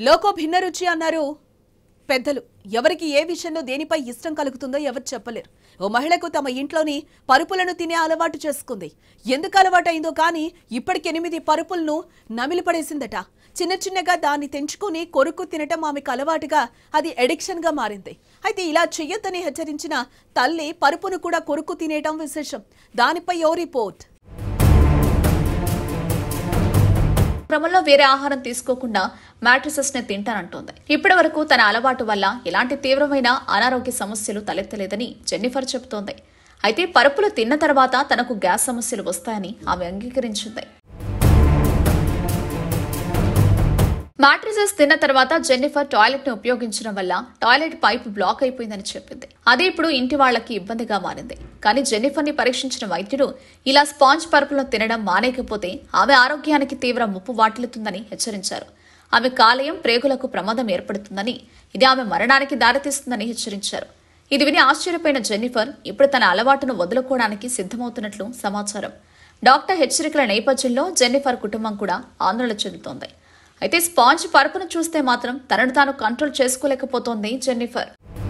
Loco భిన్న రుచి అన్నారు పెద్దలు. ఎవరికి ఏ విషయంలో దేనిపై ఇష్టం కలుగుతుందో ఎవరు చెప్పలేరు. ఓ మహిళకు తమ ఇంట్లోని పరుపులను తినే అలవాటు చేసుకుంది. ఎందుకు అలవాటైందో కానీ ఇప్పటికి 8 పరుపులను నమిలిపడేసిందట. చిన్న చిన్నగా దాన్ని తెంచుకుని కొరుకు తినటం ఆమెకు అలవాటుగా అది ఎడిక్షన్ గా మారింది. అయితే ఇలా చెయ్యొద్దని హెచ్చరించిన తల్లి పరుపును కూడా కొరుకు తినేయటం విశేషం. దానిపై ఓ రిపోర్ట్. క్రమంలో వేరే ఆహారం తీసుకోకుండా మ్యాట్రిసెస్ ని తింటానంటోంది. ఇప్పటి వరకు తన అలవాటు వల్ల ఎలాంటి తీవ్రమైన అనారోగ్య సమస్యలు తలెత్తలేదని జెన్నిఫర్ చెబుతోంది. అయితే పరుపులు తిన్న తర్వాత తనకు గ్యాస్ సమస్యలు వస్తాయని ఆమె అంగీకరించింది. మ్యాట్రిసెస్ తిన్న తర్వాత జెన్నిఫర్ టాయిలెట్ ని ఉపయోగించడం వల్ల టాయిలెట్ పైప్ బ్లాక్ అయిపోయిందని చెప్పింది. అదే ఇప్పుడు ఇంటి వాళ్లకి ఇబ్బందిగా మారింది. కానీ జెన్నిఫర్ ని పరీక్షించిన వైద్యుడు ఇలా స్పాంజ్ పరుపులను తినడం మానేకపోతే ఆమె ఆరోగ్యానికి తీవ్ర ముప్పు వాటిల్లుతుందని హెచ్చరించారు. ఆమె కాలేయం ప్రేగులకు ప్రమాదం ఏర్పడుతుందని, ఇది ఆమె మరణానికి దారితీస్తుందని హెచ్చరించారు. ఇది విని ఆశ్చర్యపోయిన జెన్నిఫర్ ఇప్పుడు తన అలవాటును వదులుకోవడానికి సిద్ధమవుతున్నట్లు సమాచారం. డాక్టర్ హెచ్చరికల నేపథ్యంలో జెన్నిఫర్ కుటుంబం కూడా ఆందోళన చెందుతోంది. అయితే స్పాంజ్ పరుపును చూస్తే మాత్రం తనను తాను కంట్రోల్ చేసుకోలేకపోతోంది జెన్నిఫర్.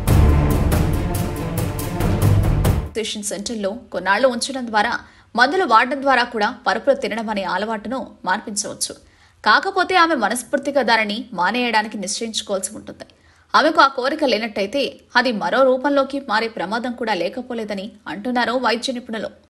సెంటర్లో కొన్నాళ్లు ఉంచడం ద్వారా, మందులు వాడడం ద్వారా కూడా పరుపులు తినడం అనే అలవాటును మార్పించవచ్చు. కాకపోతే ఆమె మనస్ఫూర్తిగా దానిని మానేయడానికి నిశ్చయించుకోవాల్సి ఉంటుంది. ఆమెకు ఆ కోరిక లేనట్టయితే అది మరో రూపంలోకి మారే ప్రమాదం కూడా లేకపోలేదని అంటున్నారు వైద్య నిపుణులు.